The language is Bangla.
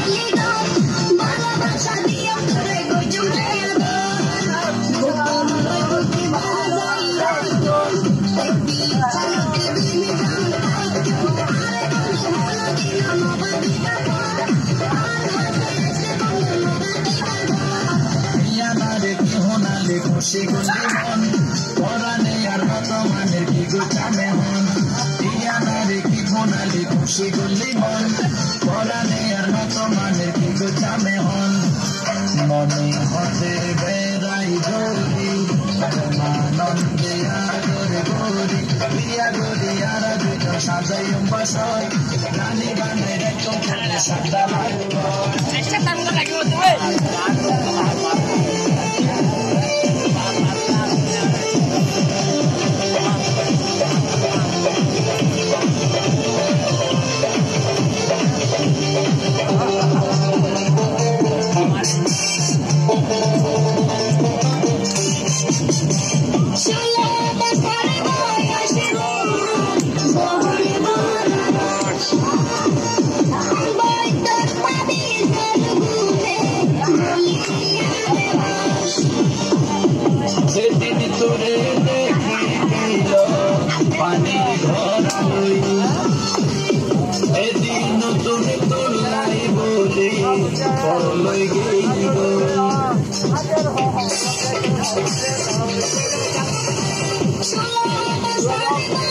খুশি গুলি মন পরানে আর বর্তমানের কি গোছামে হন ইয়ানারে কি ঘোনালি খুশি গুলি মন পরানে আর বর্তমানের কি গোছামে হন মনে হতে বেড়াই জলদি নন্দে আগরে গরি প্রিয়া গরি আর দুজন সাজাই বাসয় রানী বানাই রেখো সাদা লাগবে চেষ্টা করতে লাগবে সেদিন তোরে দেখিল পানি ঘরাই এদিন তুমি তোলাই বলে পরলই গেল Solo